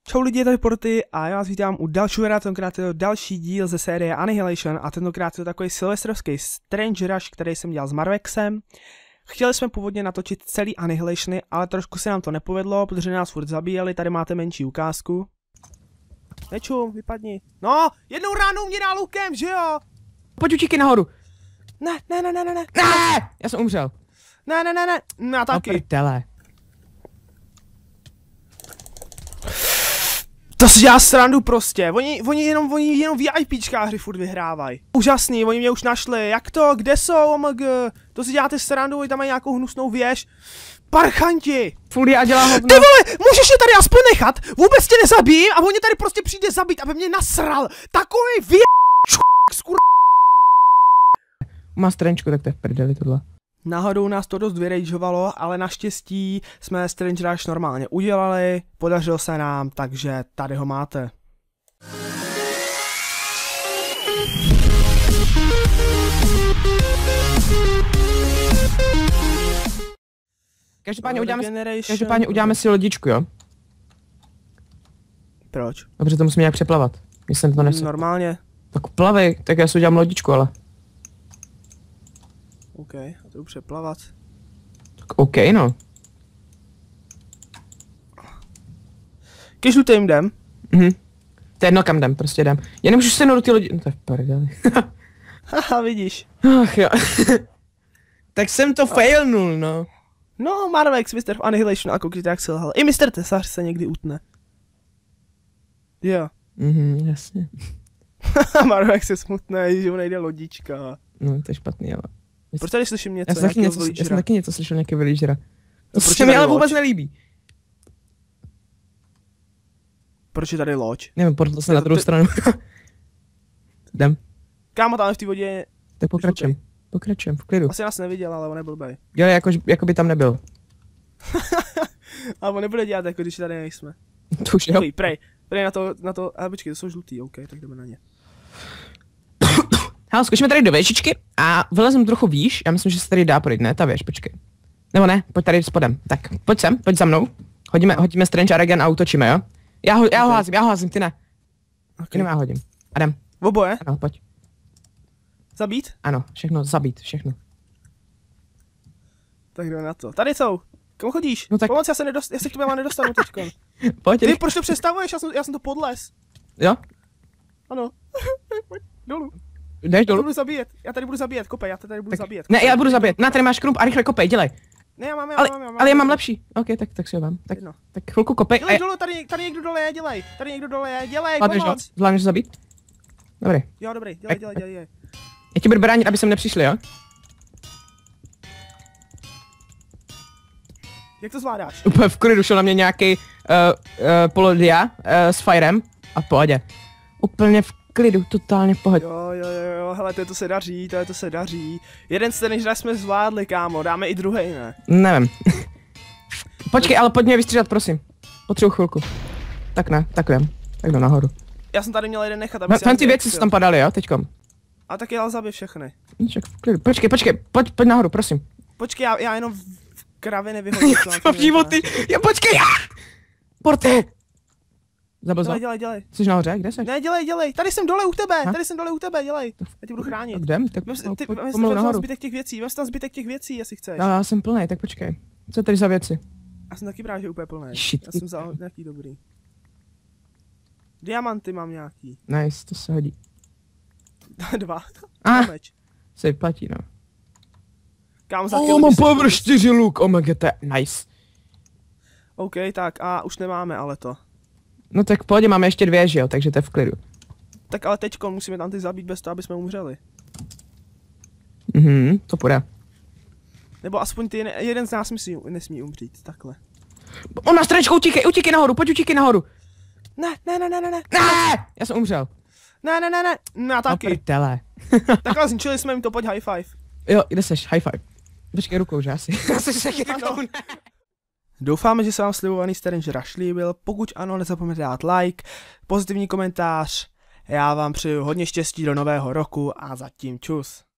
Čau lidi, je tady Porty a já vás vítám u dalšího videa, tentokrát je to další díl ze série Annihilation a tentokrát je to takový silvestrovský Strange Rush, který jsem dělal s Marvexem. Chtěli jsme původně natočit celý Annihilationy, ale trošku se nám to nepovedlo, protože nás furt zabíjeli, tady máte menší ukázku. Nečum, vypadni. No, jednou ránou mě dá lukem, že jo? Pojď utíky nahoru. Ne. Ne, já jsem umřel. Ne, já taky. Prdele. To si dělá srandu prostě, oni jenom VIPčkáři furt vyhrávají. Úžasný, oni mě už našli, jak to, kde jsou, omg, to si děláte srandu, oni tam mají nějakou hnusnou věž. Parchanti! Fulia dělá hovno. Ty vole, můžeš je tady aspoň nechat, vůbec tě nezabijím a oni tady prostě přijde zabít, aby mě nasral. Takový skur... Má strančku, tak to je v prdeli tohle. Náhodou nás to dost vyrageovalo, ale naštěstí jsme Strange Rush normálně udělali, podařilo se nám, takže tady ho máte. Každopádně uděláme si lodičku, jo? Proč? Dobře, to musíme nějak přeplavat. Jsem to nesl. Normálně. Tak plavej, tak já si udělám lodičku, ale. OK, a to jdu přeplavat. Tak OK, no. Kež tu jim jdem. To je jedno kam jdem, prostě jdem. Já nemůžu se do ty lodi... No to je v prdeli. Haha, vidíš. Ach jo. Tak jsem to failnul, no. No, Marvex, Mr. Annihilation a koukejte jak selhal. I Mr. Tesař se někdy utne. Jo. Jasně. Marvex je smutný, že mu nejde lodička. No, to je špatný, ale. Proč tady slyším něco? Já jsem taky něco slyšel, nějaký villagera. To se mi ale vůbec nelíbí. Proč je tady loď? Nevím, portl se na druhou stranu. Jdem. Kámo, tam v té vodě. Tak pokračujem, v klidu. Asi nás neviděl, ale on nebyl blbej. Jo, jako by tam nebyl. Ale on nebude dělat, jako když tady nejsme. To už jo. Prej na to, ale počkej, to jsou žlutý, OK, tak jdeme na ně. Hele, zkusíme tady do věžičky a vylezem trochu výš, já myslím, že se tady dá projít, ne, ta věž, počkej. Nebo ne, pojď tady spodem, tak, pojď sem, pojď za mnou. Hodíme Strange Aragen a útočíme, jo? Já ho házím, ty ne. Okay. Jenom já hodím. A jdem. Oboje? Ano, pojď. Zabít? Ano, všechno, zabít, všechno. Tak jdeme na to. Tady jsou. Kam chodíš? No tak... Pomoc, já se k tobě nedostanu teďkon. Pojď. Ty proč to přestavuješ? Já jsem to podles. Jo? Ano. Pojď, dolů. Jdeš dolů? Já tady budu zabíjet, kopej, já tady budu tak... zabíjet. Ne, já budu zabíjet. Na, tady máš krump a rychle kopej, dělej. Ne, já mám. Ale já mám lepší. OK, tak si ho vám. Tak chvilku kopej. Dělej dolů, tady někdo dole je, dělej. Tady někdo dole je, dělej, pomoc. Zvládneš zabít? Dobrý. Jo, dobrý, dělej. Já ti budu bránit, aby sem nepřišli, jo? Jak to zvládáš? Úplně v klidu šel na mě nějaký Polodia s Firem a v pohodě. Úplně v klidu, totálně v pohodě. Jo, hele, to se daří. Jeden Strange Rush jsme zvládli, kámo, dáme i druhý, ne? Nevím. Počkej, ale pojď mě vystřídat, prosím. Potřebuji chvilku. Tak ne, tak jdem. Tak jdu nahoru. Já jsem tady měl jeden nechat, aby ty věci se tam padaly, jo, teďkom. A tak já zabij všechny. Počkej, pojď nahoru, prosím. Počkej, já jenom v kravě nevyhodím. V životy, počkej! Ty! Zabil. Dělej. Jsi nahoře, kde jsi? Ne, dělej, tady jsem dole u tebe, dělej. Já tě budu chránit. Jdem, tak pomalu nahoru. Vem tam zbytek těch věcí, jestli chceš. No, já jsem plnej, tak počkej. Co je tady za věci? Já jsem taky právě úplně plnej. Já jsem vzal nějaký dobrý. Diamanty mám nějaký. Nice, to se hodí. 2. Se platí, no. Kámo, za mám power 4 luk, to je nice. OK, tak a už nemáme ale to. No tak v pohodě, máme ještě 2, že jo, takže to je v klidu. Tak ale teďko musíme tam ty zabít bez toho, aby jsme umřeli. To půjde. Nebo aspoň ty jeden z nás nesmí umřít, takhle. On má stranečku, utíkej nahoru, pojď utíkej nahoru. Ne. Já jsem umřel. Ne, já taky. Prdele. Takhle zničili jsme jim to, pojď high five. Jo, kde seš, high five. Počkej rukou, že asi. Doufáme, že se vám slibovaný Strange Rush líbil, pokud ano, nezapomeňte dát like, pozitivní komentář, já vám přeju hodně štěstí do nového roku a zatím čus.